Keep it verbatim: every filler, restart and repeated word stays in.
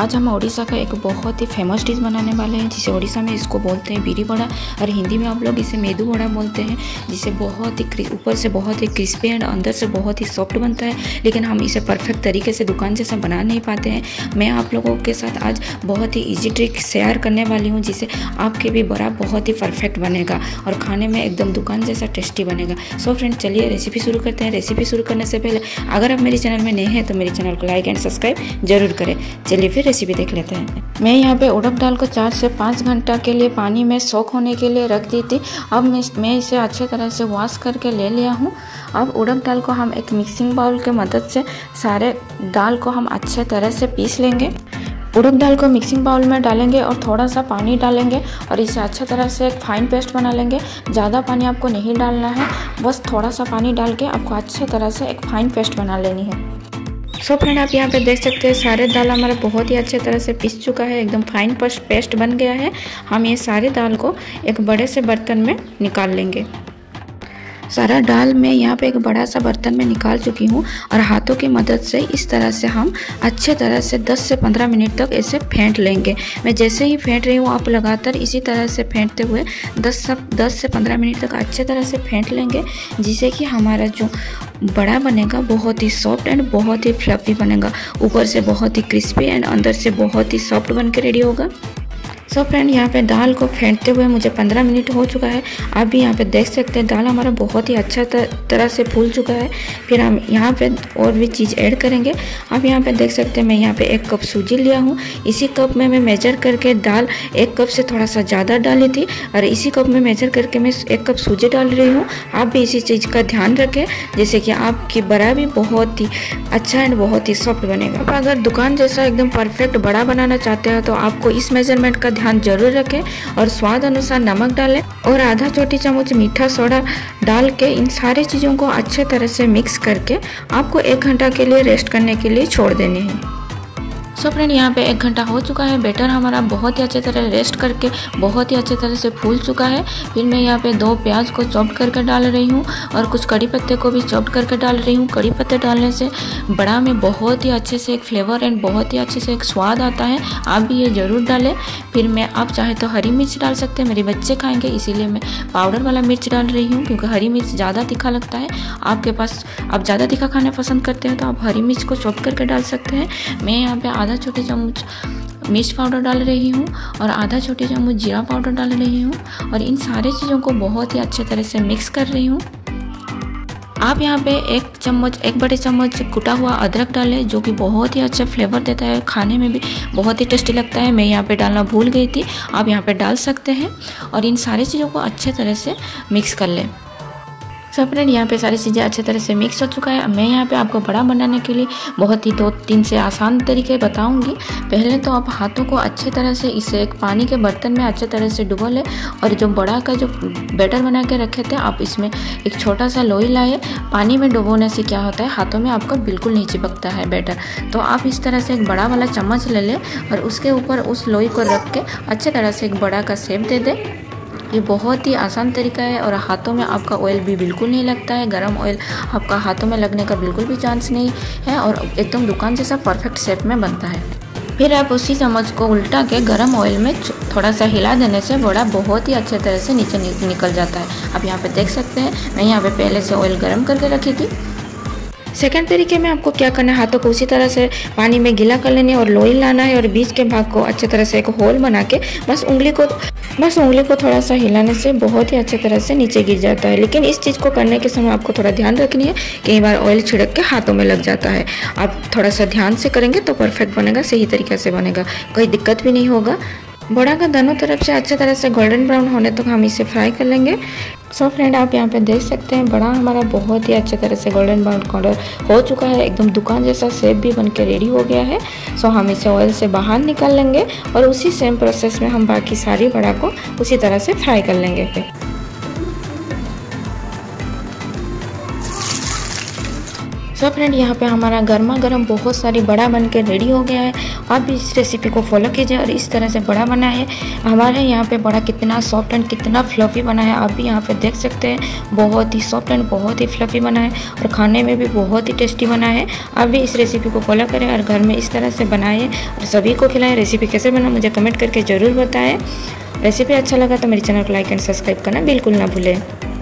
आज हम उड़ीसा का एक बहुत ही फेमस डिश बनाने वाले हैं, जिसे उड़ीसा में इसको बोलते हैं बिरी बड़ा और हिंदी में आप लोग इसे मेदू बड़ा बोलते हैं, जिसे बहुत ही ऊपर से बहुत ही क्रिस्पी एंड अंदर से बहुत ही सॉफ्ट बनता है। लेकिन हम इसे परफेक्ट तरीके से दुकान जैसा बना नहीं पाते हैं। मैं आप लोगों के साथ आज बहुत ही ईजी ट्रिक शेयर करने वाली हूँ, जिसे आपके भी बड़ा बहुत ही परफेक्ट बनेगा और खाने में एकदम दुकान जैसा टेस्टी बनेगा। सो फ्रेंड, चलिए रेसिपी शुरू करते हैं। रेसिपी शुरू करने से पहले अगर आप मेरे चैनल में नए हैं तो मेरे चैनल को लाइक एंड सब्सक्राइब जरूर करें। चलिए फिर रेसिपी देख लेते हैं। मैं यहाँ पे उड़द दाल को चार से पाँच घंटा के लिए पानी में सोख होने के लिए रख दी थी। अब मैं मैं इसे अच्छे तरह से वॉश करके ले लिया हूँ। अब उड़द दाल को हम एक मिक्सिंग बाउल के मदद से सारे दाल को हम अच्छे तरह से पीस लेंगे। उड़द दाल को मिक्सिंग बाउल में डालेंगे और थोड़ा सा पानी डालेंगे और इसे अच्छे तरह से एक फाइन पेस्ट बना लेंगे। ज़्यादा पानी आपको नहीं डालना है, बस थोड़ा सा पानी डाल के आपको अच्छे तरह से एक फाइन पेस्ट बना लेनी है। सो फ्रेंड, आप यहाँ पे देख सकते हैं सारे दाल हमारा बहुत ही अच्छे तरह से पीस चुका है, एकदम फाइन पेस्ट बन गया है। हम ये सारे दाल को एक बड़े से बर्तन में निकाल लेंगे। सारा दाल मैं यहाँ पे एक बड़ा सा बर्तन में निकाल चुकी हूँ और हाथों की मदद से इस तरह से हम अच्छे तरह से दस से पंद्रह मिनट तक इसे फेंट लेंगे। मैं जैसे ही फेंट रही हूँ, आप लगातार इसी तरह से फेंटते हुए दस से पंद्रह मिनट तक अच्छे तरह से फेंट लेंगे, जिससे कि हमारा जो बड़ा बनेगा बहुत ही सॉफ्ट एंड बहुत ही फ्लफी बनेगा। ऊपर से बहुत ही क्रिस्पी एंड अंदर से बहुत ही सॉफ्ट बन के रेडी होगा। सो so फ्रेंड, यहाँ पे दाल को फेंटते हुए मुझे पंद्रह मिनट हो चुका है। आप भी यहाँ पे देख सकते हैं दाल हमारा बहुत ही अच्छा तरह से फूल चुका है। फिर हम यहाँ पे और भी चीज़ ऐड करेंगे। आप यहाँ पे देख सकते हैं मैं यहाँ पे एक कप सूजी लिया हूँ। इसी कप में मैं मेजर करके दाल एक कप से थोड़ा सा ज़्यादा डाली थी और इसी कप में मेजर करके मैं एक कप सूजी डाल रही हूँ। आप भी इसी चीज़ का ध्यान रखें, जैसे कि आपकी बड़ा भी बहुत ही अच्छा एंड बहुत ही सॉफ्ट बनेगा। आप अगर दुकान जैसा एकदम परफेक्ट बड़ा बनाना चाहते हैं तो आपको इस मेजरमेंट का ध्यान जरूर रखें और स्वाद अनुसार नमक डालें और आधा छोटी चम्मच मीठा सोडा डाल के इन सारी चीज़ों को अच्छे तरह से मिक्स करके आपको एक घंटा के लिए रेस्ट करने के लिए छोड़ देने हैं। सो फ्रेंड, यहाँ पे एक घंटा हो चुका है। बैटर हमारा बहुत ही अच्छे तरह रेस्ट करके बहुत ही अच्छे तरह से फूल चुका है। फिर मैं यहाँ पे दो प्याज को चॉप्ड करके डाल रही हूँ और कुछ कड़ी पत्ते को भी चॉप्ड करके डाल रही हूँ। कड़ी पत्ते डालने से बड़ा में बहुत ही अच्छे से एक फ्लेवर एंड बहुत ही अच्छे से एक स्वाद आता है। आप भी ये ज़रूर डालें। फिर मैं आप चाहे तो हरी मिर्च डाल सकते हैं, मेरे बच्चे खाएँगे इसीलिए मैं पाउडर वाला मिर्च डाल रही हूँ, क्योंकि हरी मिर्च ज़्यादा तीखा लगता है। आपके पास आप ज़्यादा तीखा खाना पसंद करते हैं तो आप हरी मिर्च को चॉप करके डाल सकते हैं। मैं यहाँ पे आधा छोटे चम्मच मिर्च पाउडर डाल रही हूँ और आधा छोटे चम्मच जीरा पाउडर डाल रही हूँ और इन सारे चीज़ों को बहुत ही अच्छे तरह से मिक्स कर रही हूँ। आप यहाँ पे एक चम्मच एक बड़े चम्मच कुटा हुआ अदरक डालें, जो कि बहुत ही अच्छा फ्लेवर देता है, खाने में भी बहुत ही टेस्टी लगता है। मैं यहाँ पे डालना भूल गई थी, आप यहाँ पे डाल सकते हैं और इन सारी चीज़ों को अच्छे तरह से मिक्स कर लें। सब फ्रेंड, यहाँ पे सारी चीज़ें अच्छे तरह से मिक्स हो चुका है। मैं यहाँ पे आपको बड़ा बनाने के लिए बहुत ही दो तीन से आसान तरीके बताऊंगी। पहले तो आप हाथों को अच्छे तरह से इसे एक पानी के बर्तन में अच्छे तरह से डुबो लें और जो बड़ा का जो बैटर बना के रखे थे आप इसमें एक छोटा सा लोई लाए। पानी में डुबोने से क्या होता है, हाथों में आपका बिल्कुल नहीं चिपकता है बैटर। तो आप इस तरह से एक बड़ा वाला चम्मच ले लें और उसके ऊपर उस लोई को रख के अच्छे तरह से एक बड़ा का शेप दे दें। ये बहुत ही आसान तरीका है और हाथों में आपका ऑयल भी बिल्कुल नहीं लगता है। गरम ऑयल आपका हाथों में लगने का बिल्कुल भी चांस नहीं है और एकदम दुकान जैसा परफेक्ट शेप में बनता है। फिर आप उसी चम्मच को उल्टा के गरम ऑयल में थोड़ा सा हिला देने से बड़ा बहुत ही अच्छे तरह से नीचे निकल जाता है। आप यहाँ पे देख सकते हैं मैं यहाँ पे पहले से ऑयल गरम करके रखी थी। सेकेंड तरीके में आपको क्या करना है, हाथों को उसी तरह से पानी में गीला कर लेने और लोई लाना है और बीच के भाग को अच्छे तरह से एक होल बना के बस उंगली को बस उंगली को थोड़ा सा हिलाने से बहुत ही अच्छे तरह से नीचे गिर जाता है। लेकिन इस चीज़ को करने के समय आपको थोड़ा ध्यान रखनी है, कई बार ऑयल छिड़क के हाथों में लग जाता है। आप थोड़ा सा ध्यान से करेंगे तो परफेक्ट बनेगा, सही तरीके से बनेगा, कोई दिक्कत भी नहीं होगा। बड़ा का दोनों तरफ से अच्छे तरह से गोल्डन ब्राउन होने तक हम इसे फ्राई कर लेंगे। सो फ्रेंड, आप यहाँ पे देख सकते हैं बड़ा हमारा बहुत ही अच्छे तरह से गोल्डन ब्राउन कलर हो चुका है, एकदम दुकान जैसा शेप भी बन के रेडी हो गया है। सो हम इसे ऑयल से बाहर निकाल लेंगे और उसी सेम प्रोसेस में हम बाकी सारी बड़ा को उसी तरह से फ्राई कर लेंगे। सो फ्रेंड, यहाँ पे हमारा गर्मा गर्म बहुत सारी बड़ा बन के रेडी हो गया है। आप भी इस रेसिपी को फॉलो कीजिए और इस तरह से बड़ा बना है। हमारे यहाँ पे बड़ा कितना सॉफ्ट एंड कितना फ्लफ़ी बना है, आप भी यहाँ पे देख सकते हैं। बहुत ही सॉफ्ट एंड बहुत ही फ्लफ़ी बना है और खाने में भी बहुत ही टेस्टी बना है। आप भी इस रेसिपी को फॉलो करें और घर में इस तरह से बनाएं और सभी को खिलाएं। रेसिपी कैसे बना मुझे कमेंट करके ज़रूर बताएं। रेसिपी अच्छा लगा तो मेरे चैनल को लाइक एंड सब्सक्राइब करना बिल्कुल ना भूलें।